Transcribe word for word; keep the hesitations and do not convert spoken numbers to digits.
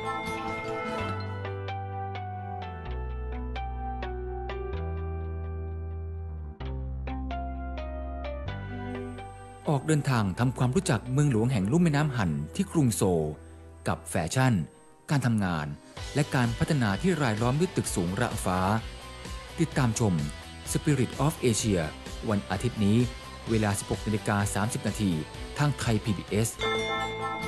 ออกเดินทางทำความรู้จักเมืองหลวงแห่งลุ่มแม่น้ำฮันที่กรุงโซลกับแฟชั่นการทำงานและการพัฒนาที่รายล้อมด้วยตึกสูงระฟ้าติดตามชม Spirit of Asia วันอาทิตย์นี้เวลา สิบหกนาฬิกาสามสิบนาทีทางไทย พี บี เอส